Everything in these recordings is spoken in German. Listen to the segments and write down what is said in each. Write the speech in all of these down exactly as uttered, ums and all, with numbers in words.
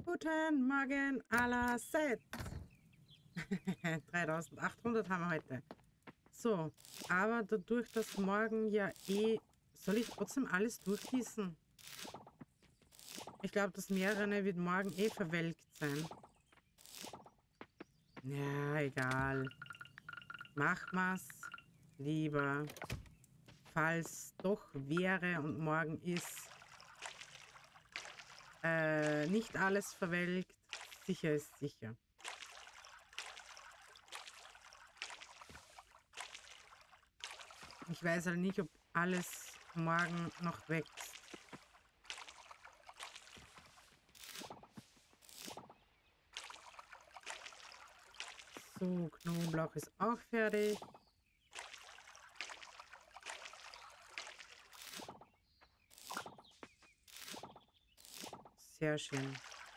Guten Morgen allerseits. dreitausendachthundert haben wir heute. So, aber dadurch, dass morgen ja eh... Soll ich trotzdem alles durchgießen? Ich glaube, das Meerrennen wird morgen eh verwelkt sein. Ja, egal. Mach mal's lieber. Falls doch wäre und morgen ist äh, nicht alles verwelkt, sicher ist sicher. Ich weiß halt nicht, ob alles morgen noch wächst. So, Knoblauch ist auch fertig. Sehr schön.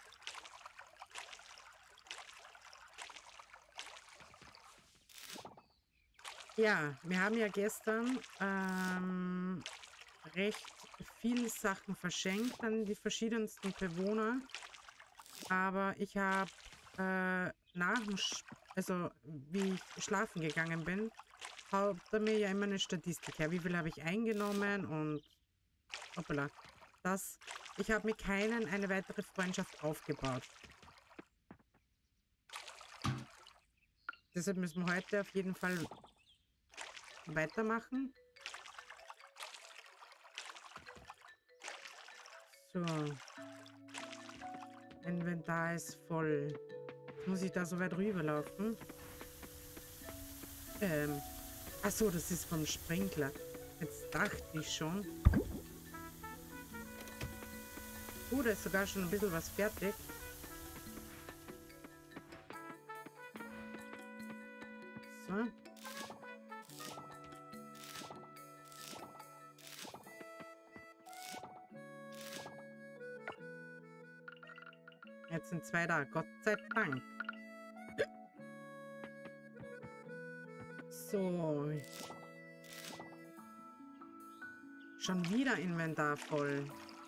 Ja, wir haben ja gestern ähm, recht viele Sachen verschenkt an die verschiedensten Bewohner. Aber ich habe äh, nach dem, Sch also wie ich schlafen gegangen bin, haut er mir ja immer eine Statistik her. Wie viel habe ich eingenommen und hoppala. Das, ich habe mit keinen eine weitere Freundschaft aufgebaut. Deshalb müssen wir heute auf jeden Fall weitermachen. So. Inventar ist voll. Jetzt muss ich da so weit rüberlaufen. Ähm. Achso, das ist vom Sprinkler. Jetzt dachte ich schon. Oh, da ist sogar schon ein bisschen was fertig. So. Jetzt sind zwei da. Gott sei Dank. So. Schon wieder Inventar voll.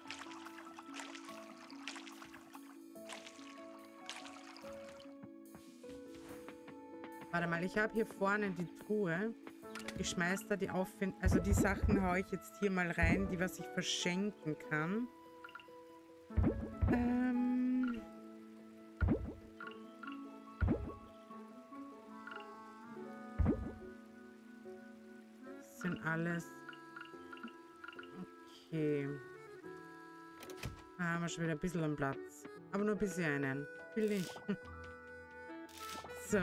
Warte mal, ich habe hier vorne die Truhe. Ich schmeiß da die Auffind... Also die Sachen haue ich jetzt hier mal rein, die was ich verschenken kann. Ähm... Das sind alles... Okay. Da haben wir schon wieder ein bisschen am Platz. Aber nur ein bisschen einen. Will nicht. So.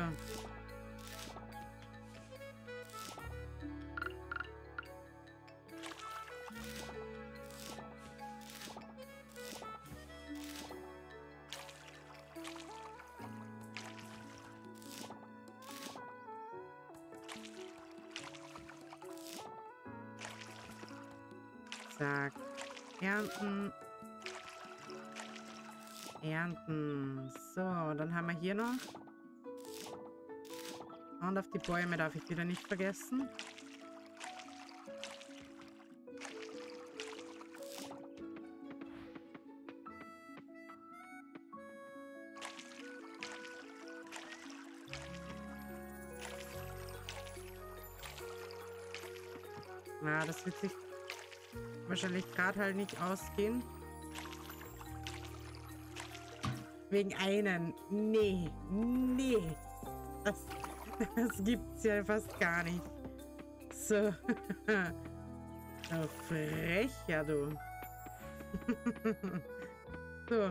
Zack. Ernten. Ernten. So, dann haben wir hier noch. Und auf die Bäume darf ich wieder nicht vergessen. Ja, das wird sich wahrscheinlich gerade halt nicht ausgehen. Wegen einen. Nee. Nee. Das, das gibt's ja fast gar nicht. So. So frech, ja du. So.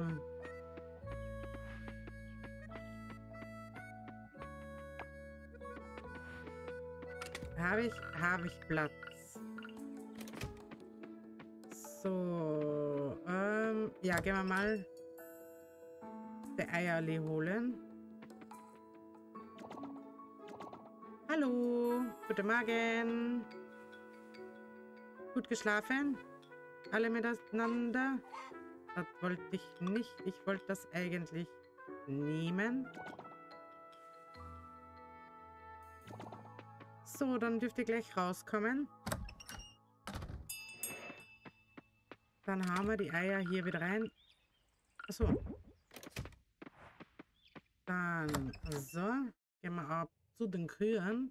Habe ich, habe ich Platz. So. Ähm, ja, gehen wir mal die Eierli holen. Hallo. Guten Morgen. Gut geschlafen? Alle miteinander? Das wollte ich nicht. Ich wollte das eigentlich nehmen. So, dann dürft ihr gleich rauskommen. Dann haben wir die Eier hier wieder rein. Achso. Dann, so, gehen wir ab zu den Kühen.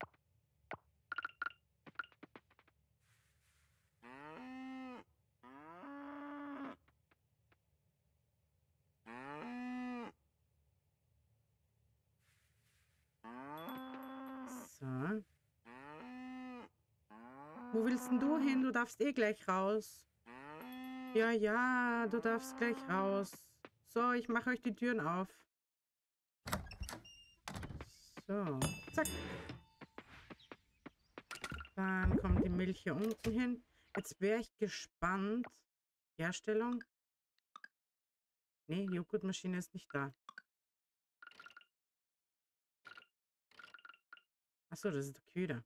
So. Wo willst denn du hin? Du darfst eh gleich raus. Ja, ja, du darfst gleich raus. So, ich mache euch die Türen auf. So, zack. Dann kommt die Milch hier unten hin. Jetzt wäre ich gespannt. Herstellung. Nee, die Joghurtmaschine ist nicht da. Achso, das ist der Kühler.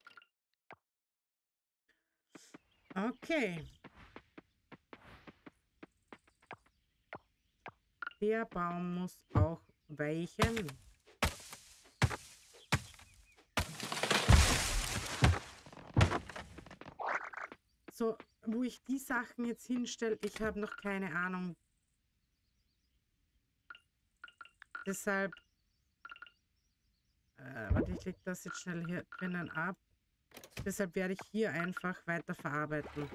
Okay. Der Baum muss auch weichen. So, wo ich die Sachen jetzt hinstelle, ich habe noch keine Ahnung. Deshalb, äh, warte, ich lege das jetzt schnell hier drinnen ab. Deshalb werde ich hier einfach weiter verarbeiten.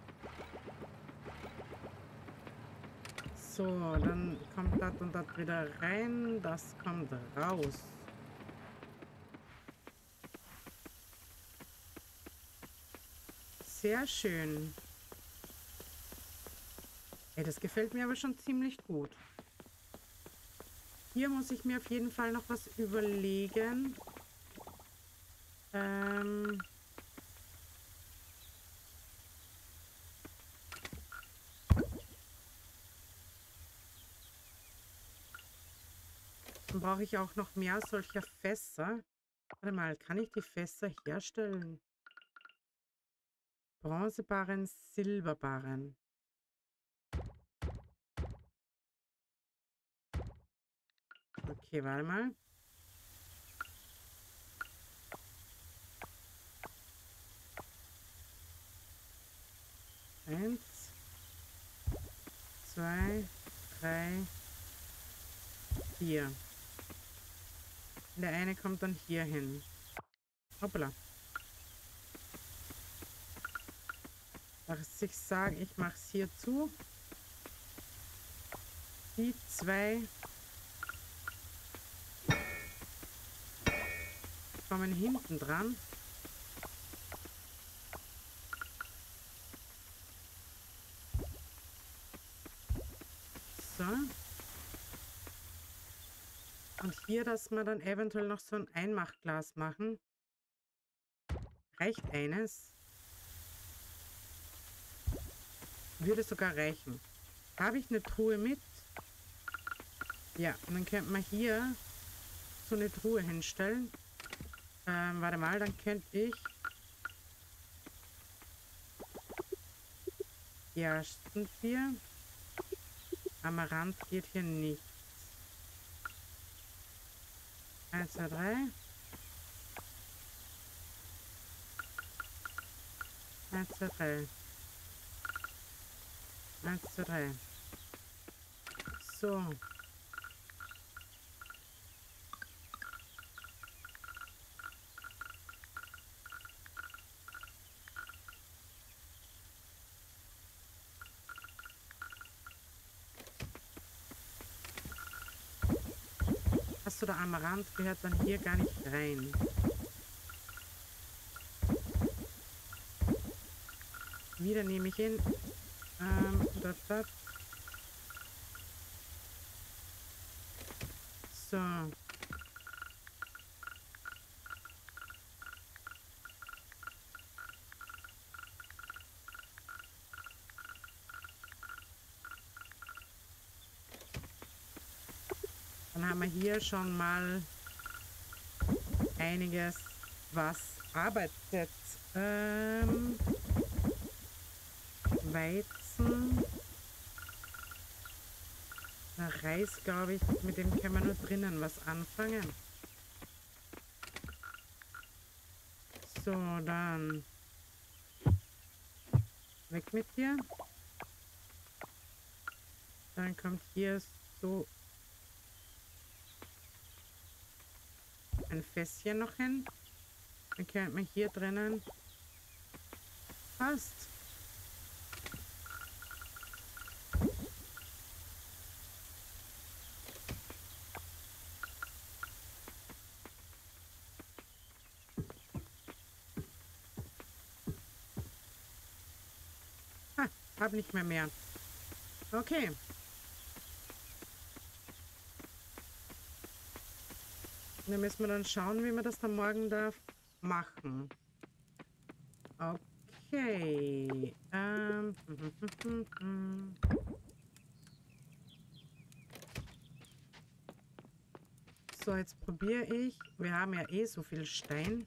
So, dann kommt das und das wieder rein. Das kommt raus. Sehr schön. Ey, das gefällt mir aber schon ziemlich gut. Hier muss ich mir auf jeden Fall noch was überlegen. Ähm... Dann brauche ich auch noch mehr solcher Fässer. Warte mal, kann ich die Fässer herstellen? Bronzebarren, Silberbarren. Okay, warte mal. Eins, zwei, drei, vier. Der eine kommt dann hier hin. Hoppla. Dass ich sage, ich mache es hier zu. Die zwei kommen hinten dran. So. Und hier, dass wir dann eventuell noch so ein Einmachglas machen. Reicht eines? Würde sogar reichen. Habe ich eine Truhe mit? Ja, und dann könnte man hier so eine Truhe hinstellen. Ähm, warte mal, dann könnte ich Gerstenbier. Amaranth geht hier nicht. Eins, zwei, drei. Eins, zwei, drei. Eins, zwei, drei. So. Achso, der Amaranth gehört dann hier gar nicht rein. Wieder nehme ich ihn. Ähm, das, das. So. Dann haben wir hier schon mal einiges, was arbeitet. Ähm, Weizen. Der Reis, glaube ich, mit dem können wir nur drinnen was anfangen. So, dann weg mit dir. Dann kommt hier so ein Fässchen noch hin. Dann könnte man hier drinnen... Passt. Ha, hab nicht mehr mehr. Okay. Dann müssen wir dann schauen, wie wir das dann morgen da machen. Okay. Ähm. So, jetzt probiere ich. Wir haben ja eh so viel Stein.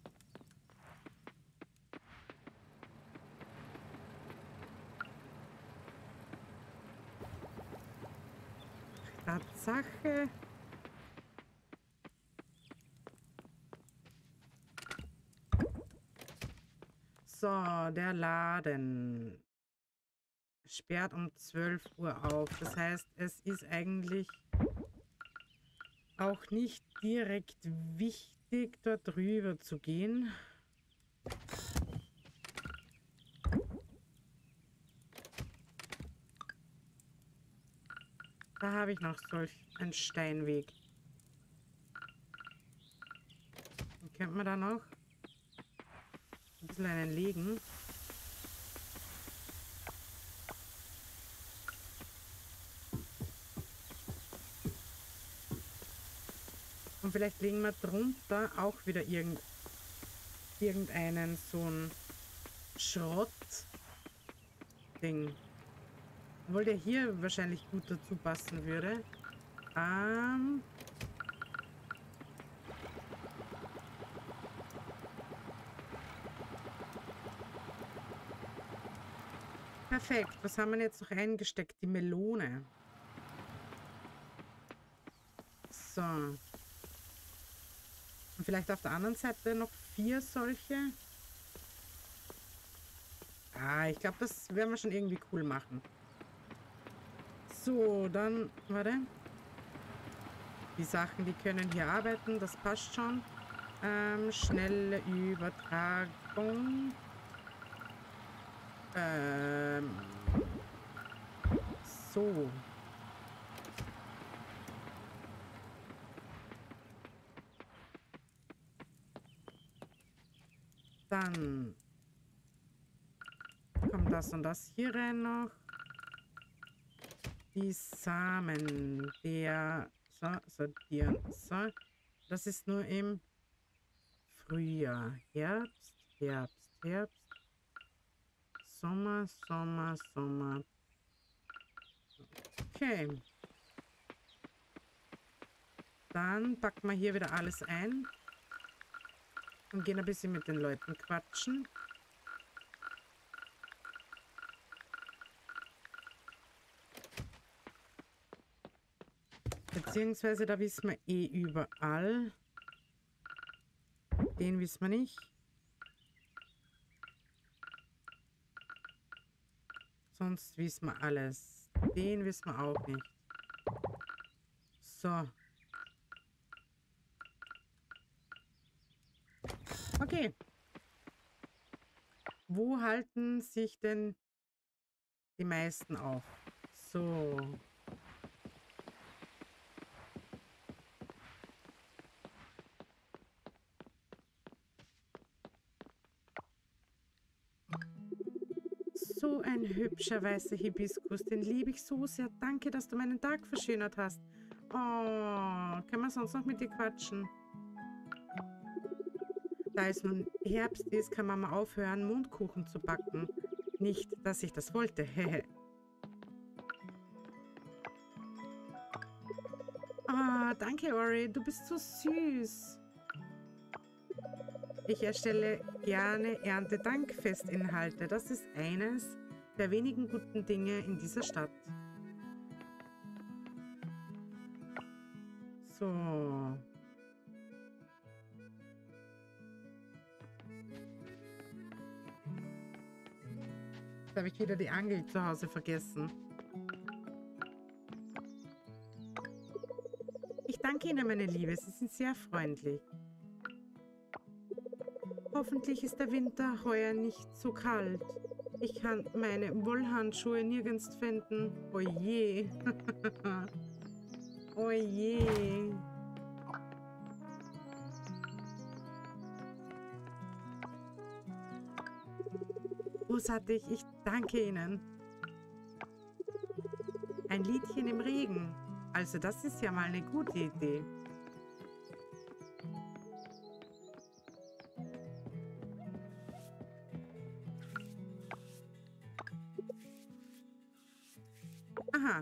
Tatsache. So, der Laden sperrt um zwölf Uhr auf. Das heißt, es ist eigentlich auch nicht direkt wichtig, dort rüber zu gehen. Da habe ich noch solch einen Steinweg. Den könnte man da noch ein bisschen einen legen. Und vielleicht legen wir drunter auch wieder irgend, irgendeinen so ein Schrott-Ding. Obwohl der hier wahrscheinlich gut dazu passen würde. Ähm... Perfekt. Was haben wir jetzt noch eingesteckt? Die Melone. So. Und vielleicht auf der anderen Seite noch vier solche. Ah, ich glaube, das werden wir schon irgendwie cool machen. So, dann, warte. Die Sachen, die können hier arbeiten, das passt schon. Ähm, schnelle Übertragung. Ähm, so. Dann kommt das und das hier rein noch. Die Samen der so, sortieren. So. Das ist nur im Frühjahr. Herbst, Herbst, Herbst. Sommer, Sommer, Sommer. Okay. Dann packen wir hier wieder alles ein. Und gehen ein bisschen mit den Leuten quatschen. Beziehungsweise, da wissen wir eh überall. Den wissen wir nicht. Sonst wissen wir alles. Den wissen wir auch nicht. So. Okay. Wo halten sich denn die meisten auf? So. So ein hübscher weißer Hibiskus. Den liebe ich so sehr. Danke, dass du meinen Tag verschönert hast. Oh, können wir sonst noch mit dir quatschen? Da es nun Herbst ist, kann man mal aufhören, Mondkuchen zu backen. Nicht, dass ich das wollte. Hehe. Ah, danke, Ori. Du bist so süß. Ich erstelle gerne Erntedankfestinhalte. Das ist eines der wenigen guten Dinge in dieser Stadt. So. Jetzt habe ich wieder die Angel zu Hause vergessen. Ich danke Ihnen, meine Liebe. Sie sind sehr freundlich. Hoffentlich ist der Winter heuer nicht so kalt. Ich kann meine Wollhandschuhe nirgends finden. Oh je. Oh je. Großartig, ich danke Ihnen. Ein Liedchen im Regen. Also das ist ja mal eine gute Idee. Aha.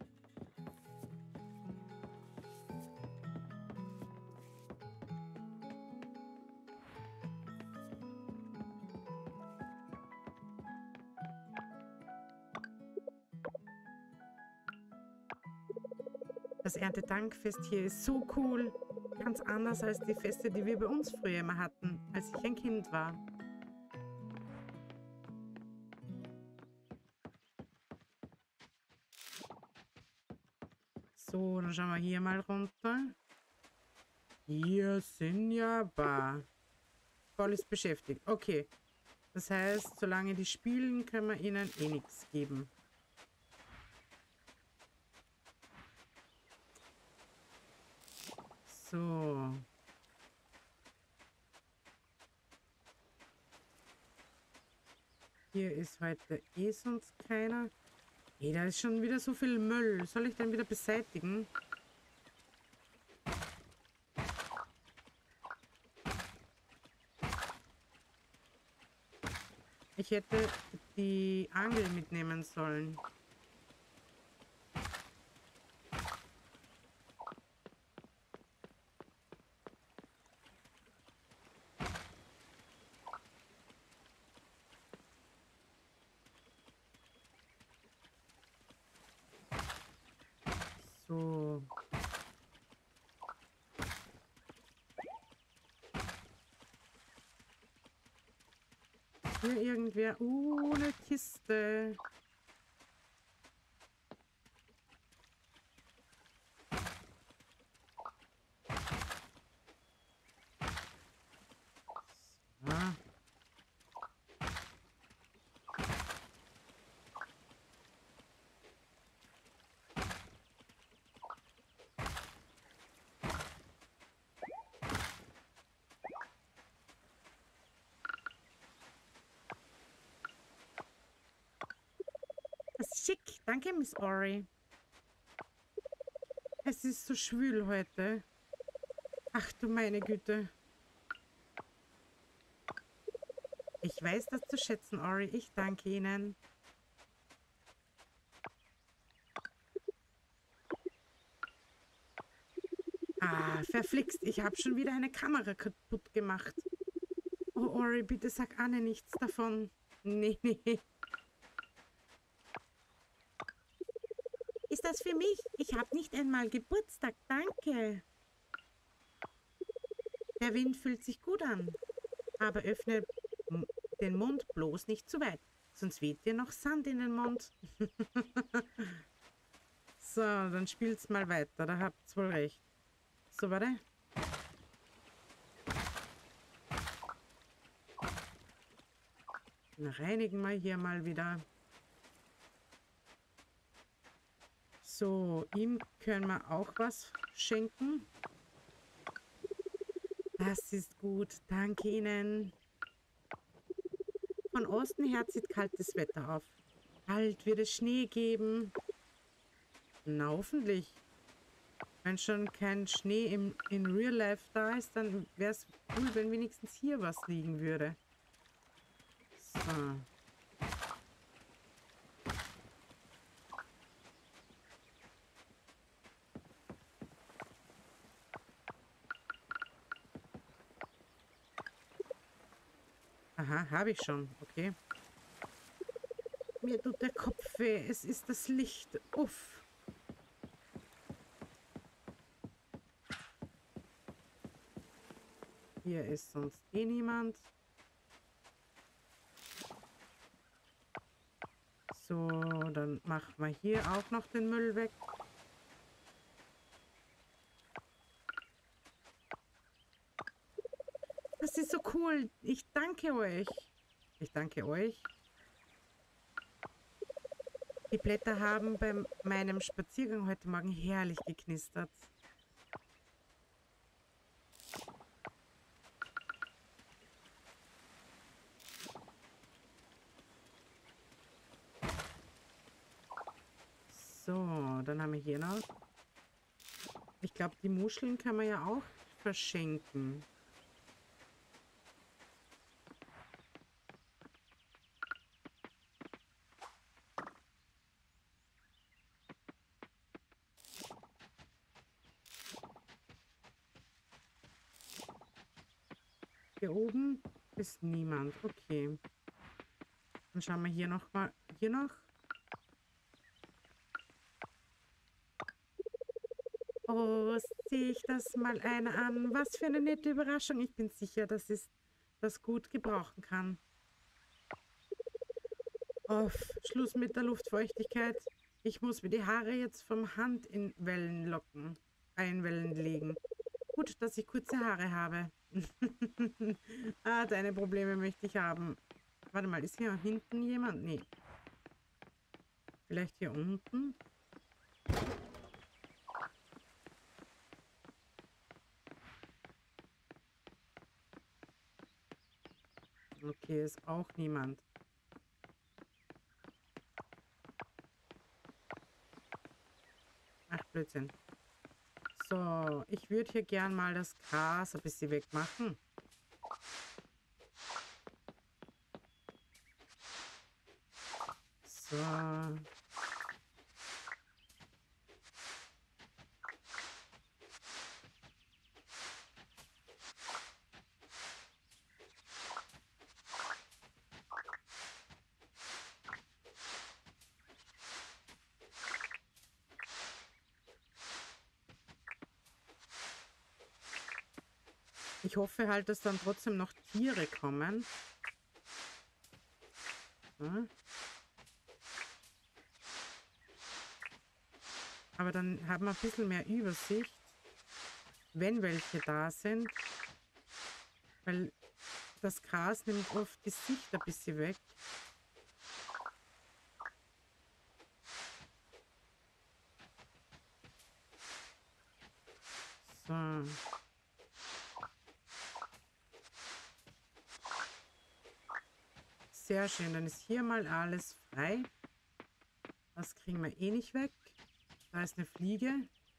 Das Erntedankfest hier ist so cool. Ganz anders als die Feste, die wir bei uns früher immer hatten, als ich ein Kind war. So, dann schauen wir hier mal runter. Hier sind ja Bar. Paul ist beschäftigt. Okay. Das heißt, solange die spielen, können wir ihnen eh nichts geben. So. Hier ist heute eh sonst keiner. Hey, da ist schon wieder so viel Müll. Soll ich den wieder beseitigen? Ich hätte die Angel mitnehmen sollen. So. Hier irgendwer. Uh, eine Kiste. Ah. Das ist schick. Danke, Miss Ori. Es ist so schwül heute. Ach du meine Güte. Ich weiß das zu schätzen, Ori. Ich danke Ihnen. Ah, verflixt. Ich habe schon wieder eine Kamera kaputt gemacht. Oh, Ori, bitte sag Anne nichts davon. Nee, nee. Ist das für mich? Ich habe nicht einmal Geburtstag. Danke. Der Wind fühlt sich gut an. Aber öffne den Mund bloß nicht zu weit. Sonst weht dir noch Sand in den Mund. So, dann spielt's mal weiter. Da habt's wohl recht. So, warte. Dann reinigen wir hier mal wieder. So, ihm können wir auch was schenken. Das ist gut. Danke Ihnen. Von Osten her zieht kaltes Wetter auf. Bald wird es Schnee geben. Na, hoffentlich. Wenn schon kein Schnee im, in Real Life da ist, dann wäre es cool, wenn wenigstens hier was liegen würde. So. Aha, habe ich schon. Okay. Mir tut der Kopf weh. Es ist das Licht. Uff. Hier ist sonst eh niemand. So, dann machen wir hier auch noch den Müll weg. Das ist so cool. Ich danke euch. Ich danke euch. Die Blätter haben bei meinem Spaziergang heute Morgen herrlich geknistert. So, dann haben wir hier noch. Ich glaube, die Muscheln kann man ja auch verschenken. Hier oben ist niemand. Okay. Dann schauen wir hier noch mal. Hier noch. Oh, sehe ich das mal einer an. Was für eine nette Überraschung. Ich bin sicher, dass es das gut gebrauchen kann. Auf, Schluss mit der Luftfeuchtigkeit. Ich muss mir die Haare jetzt vom Hand in Wellen locken. Einwellen legen. Gut, dass ich kurze Haare habe. Ah, deine Probleme möchte ich haben. Warte mal, ist hier hinten jemand? Nee. Vielleicht hier unten? Okay, ist auch niemand. Ach, Blödsinn. So, ich würde hier gern mal das Gras ein bisschen wegmachen. So. Ich hoffe halt, dass dann trotzdem noch Tiere kommen. Ja. Aber dann haben wir ein bisschen mehr Übersicht, wenn welche da sind. Weil das Gras nimmt oft die Sicht ein bisschen weg. So. Sehr schön, dann ist hier mal alles frei. Das kriegen wir eh nicht weg. Da ist eine Fliege.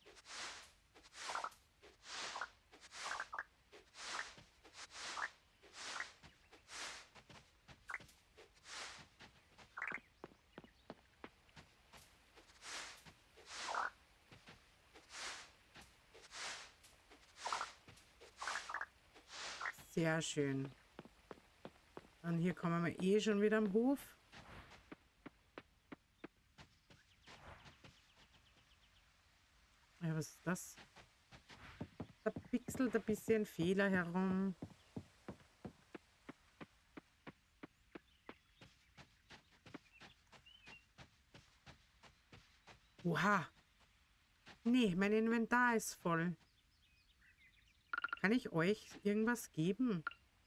Sehr schön. Und hier kommen wir eh schon wieder am Hof. Ja, was ist das? Da pixelt ein bisschen Fehler herum. Oha. Nee, mein Inventar ist voll. Kann ich euch irgendwas geben?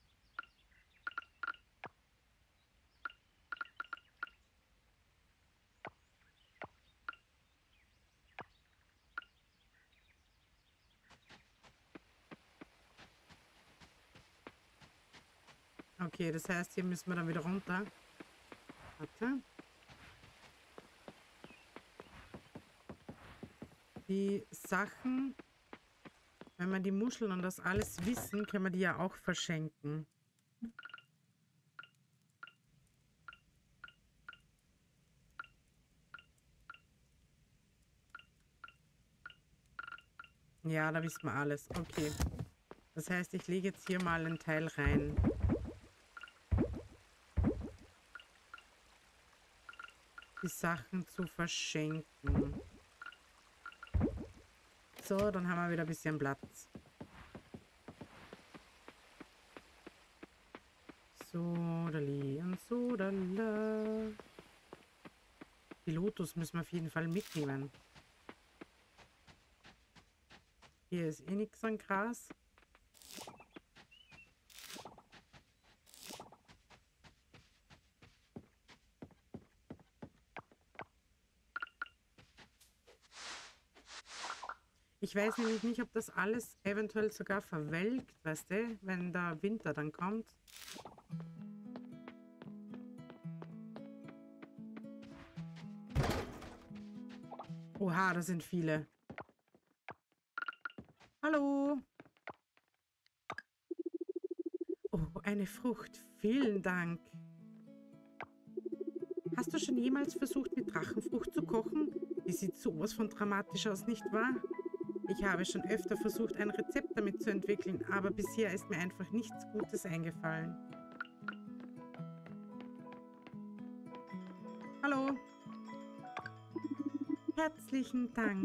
Okay, das heißt, hier müssen wir dann wieder runter. Warte. Die Sachen, wenn wir die Muscheln und das alles wissen, können wir die ja auch verschenken. Ja, da wissen wir alles. Okay. Das heißt, ich lege jetzt hier mal einen Teil rein. Die Sachen zu verschenken. So, dann haben wir wieder ein bisschen Platz. So, dali und so, dala. Die Lotus müssen wir auf jeden Fall mitnehmen. Hier ist eh nichts an Gras. Ich weiß nämlich nicht, ob das alles eventuell sogar verwelkt, weißt du, wenn der Winter dann kommt. Oha, da sind viele. Hallo. Oh, eine Frucht. Vielen Dank. Hast du schon jemals versucht, mit Drachenfrucht zu kochen? Die sieht sowas von dramatisch aus, nicht wahr? Ich habe schon öfter versucht, ein Rezept damit zu entwickeln, aber bisher ist mir einfach nichts Gutes eingefallen. Hallo. Herzlichen Dank.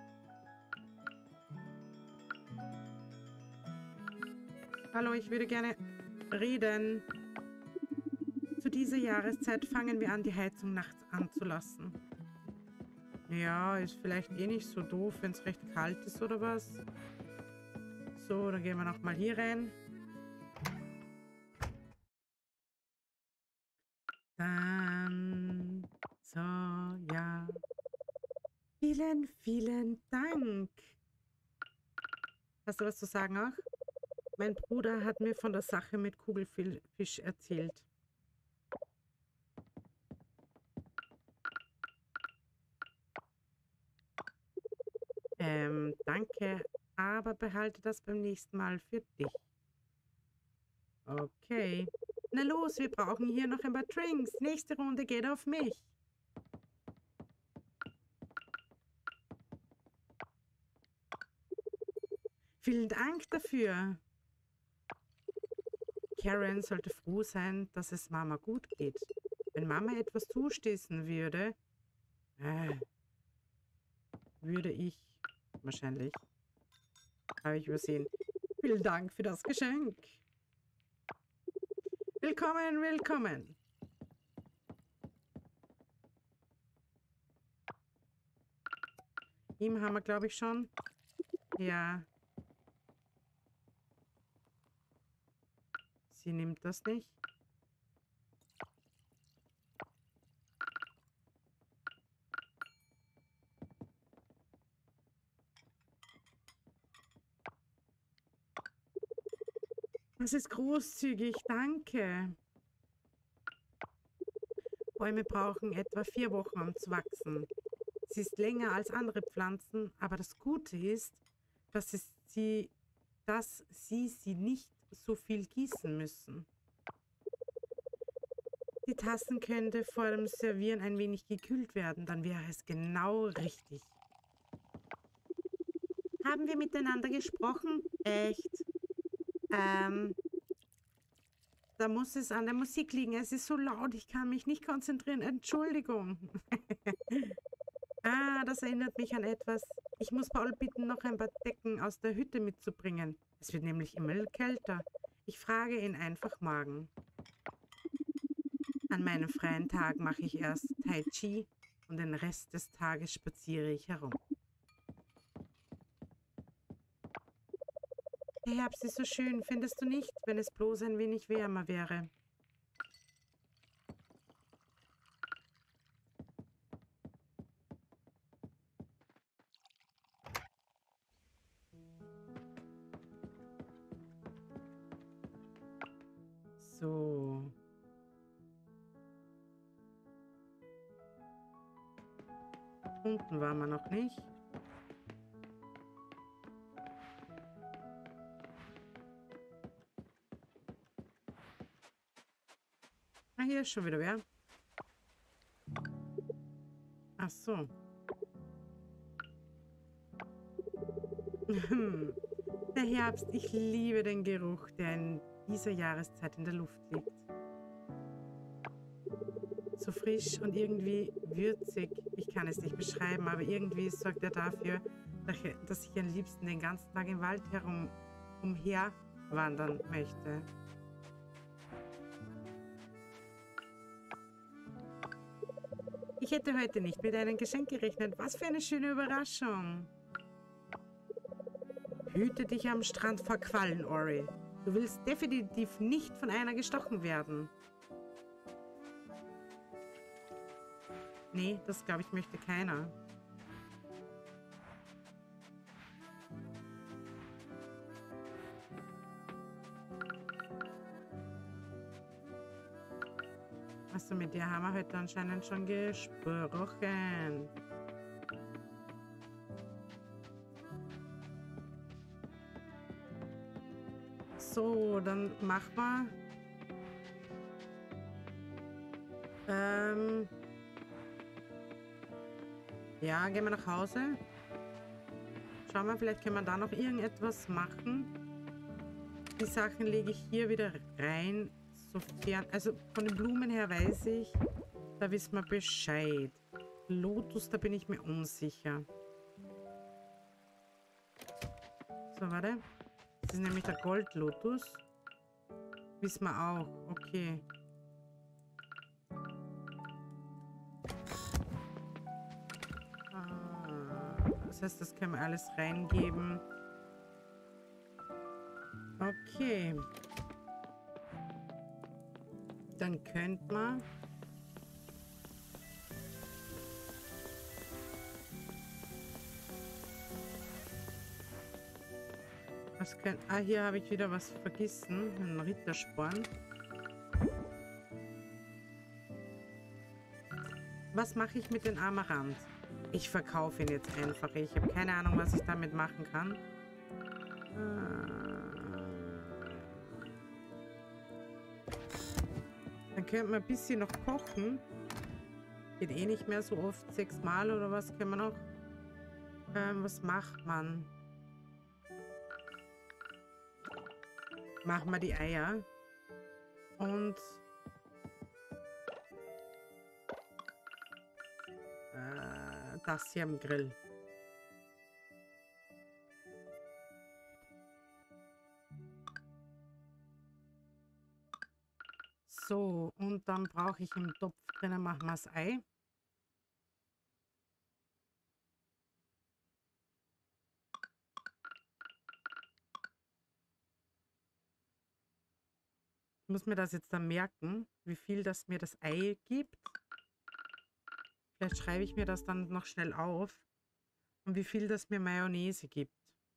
Hallo, ich würde gerne reden. Zu dieser Jahreszeit fangen wir an, die Heizung nachts anzulassen. Ja, ist vielleicht eh nicht so doof, wenn es recht kalt ist oder was. So, dann gehen wir nochmal hier rein. Dann, so, ja. Vielen, vielen Dank. Hast du was zu sagen auch? Mein Bruder hat mir von der Sache mit Kugelfisch erzählt. Ähm, danke, aber behalte das beim nächsten Mal für dich. Okay. Na los, wir brauchen hier noch ein paar Drinks. Nächste Runde geht auf mich. Vielen Dank dafür. Karen sollte froh sein, dass es Mama gut geht. Wenn Mama etwas zustoßen würde, äh, würde ich wahrscheinlich, habe ich übersehen. Vielen Dank für das Geschenk. Willkommen, willkommen. Ihm haben wir, glaube ich, schon. Ja. Sie nimmt das nicht. Das ist großzügig, danke. Bäume brauchen etwa vier Wochen, um zu wachsen. Sie ist länger als andere Pflanzen, aber das Gute ist, dass, es sie, dass sie sie nicht so viel gießen müssen. Die Tassen könnte vor dem Servieren ein wenig gekühlt werden, dann wäre es genau richtig. Haben wir miteinander gesprochen? Echt? Ähm, da muss es an der Musik liegen. Es ist so laut, ich kann mich nicht konzentrieren. Entschuldigung. Ah, das erinnert mich an etwas. Ich muss Paul bitten, noch ein paar Decken aus der Hütte mitzubringen. Es wird nämlich immer kälter. Ich frage ihn einfach morgen. An meinem freien Tag mache ich erst Tai Chi und den Rest des Tages spaziere ich herum. Der Herbst ist so schön, findest du nicht, wenn es bloß ein wenig wärmer wäre? So. Unten waren wir noch nicht. Ah, hier ist schon wieder wer. Ach so. Der Herbst, ich liebe den Geruch, der in dieser Jahreszeit in der Luft liegt. So frisch und irgendwie würzig. Ich kann es nicht beschreiben, aber irgendwie sorgt er dafür, dass ich am liebsten den ganzen Tag im Wald herum umher wandern möchte. Ich hätte heute nicht mit einem Geschenk gerechnet. Was für eine schöne Überraschung. Hüte dich am Strand vor Quallen, Ori. Du willst definitiv nicht von einer gestochen werden. Nee, das glaube ich möchte keiner. Achso, mit der haben wir heute anscheinend schon gesprochen. So, dann machen wir. Ähm. Ja, gehen wir nach Hause. Schauen wir, vielleicht können wir da noch irgendetwas machen. Die Sachen lege ich hier wieder rein. Sofern, also von den Blumen her weiß ich, da wissen wir Bescheid. Lotus, da bin ich mir unsicher. So, warte. Das ist nämlich der Goldlotus. Wissen wir auch. Okay. Das heißt, das können wir alles reingeben. Okay. Dann könnte man... Was könnt... Ah, hier habe ich wieder was vergessen. Ein Rittersporn. Was mache ich mit dem Amaranth? Ich verkaufe ihn jetzt einfach. Ich habe keine Ahnung, was ich damit machen kann. Dann könnte man ein bisschen noch kochen. Geht eh nicht mehr so oft. Sechsmal oder was können wir noch? Ähm, was macht man? Machen wir die Eier. Und... Äh, das hier am Grill. So, und dann brauche ich im Topf drinnen, machen wir das Ei. Ich muss mir das jetzt dann merken, wie viel das mir das Ei gibt. Vielleicht schreibe ich mir das dann noch schnell auf. Und wie viel das mir Mayonnaise gibt.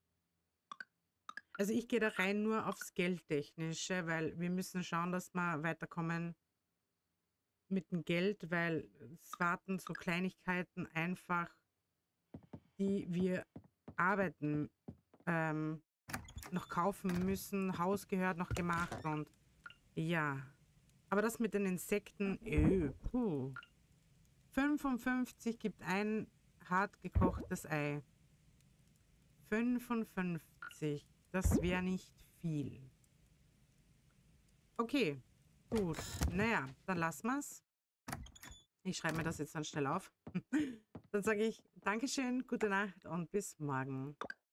Also ich gehe da rein nur aufs Geldtechnische, weil wir müssen schauen, dass wir weiterkommen mit dem Geld, weil es warten so Kleinigkeiten einfach, die wir arbeiten, ähm, noch kaufen müssen. Haus gehört noch gemacht und ja. Aber das mit den Insekten, öh, puh. fünfundfünfzig gibt ein hart gekochtes Ei. fünfundfünfzig. Das wäre nicht viel. Okay, gut. Naja, dann lassen wir es. Ich schreibe mir das jetzt dann schnell auf. Dann sage ich Dankeschön, gute Nacht und bis morgen.